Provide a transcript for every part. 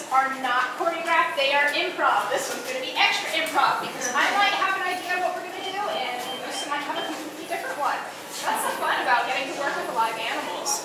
are not choreographed, they are improv. This one's going to be extra improv because I might have an idea of what we're going to do and Musa might have a completely different one. That's the fun about getting to work with live animals.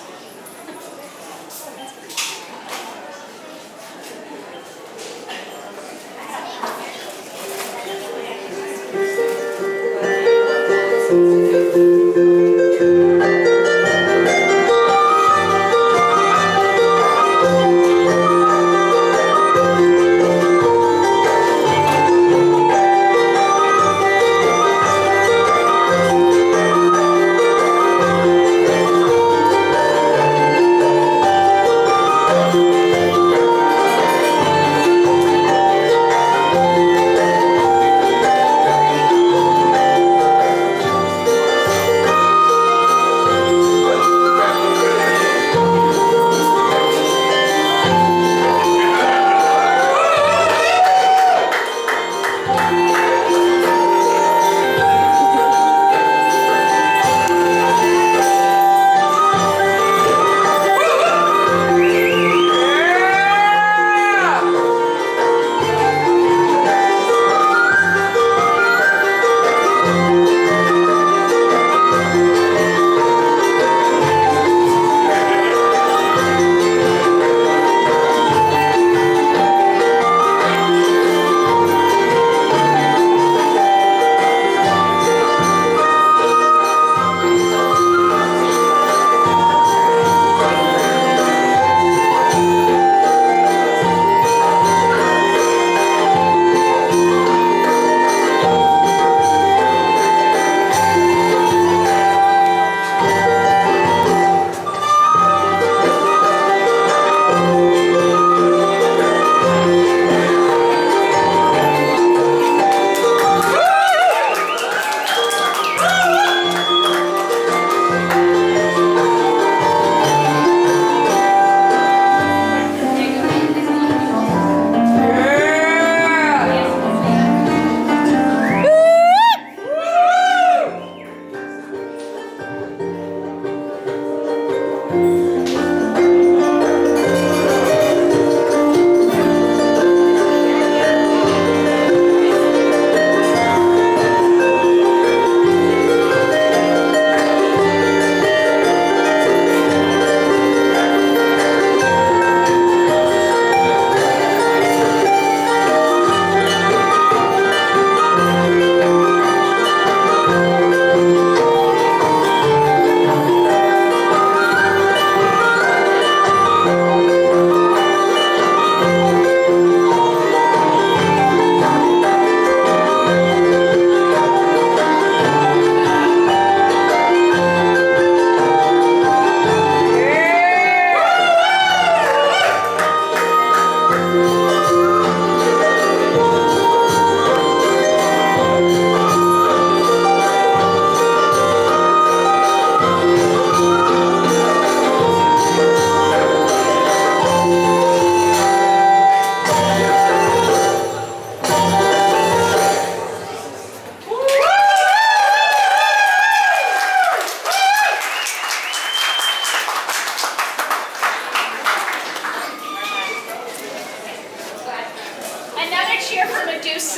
Cheer for Medusa.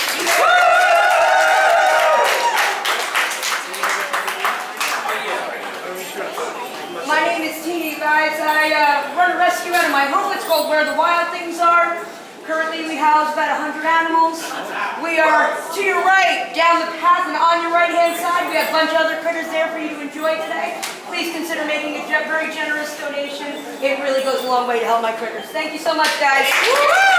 My name is Teeny, guys. I run a rescue out of my home. It's called Where the Wild Things Are. Currently, we house about 100 animals. We are to your right, down the path, and on your right-hand side, we have a bunch of other critters there for you to enjoy today. Please consider making a very generous donation. It really goes a long way to help my critters. Thank you so much, guys.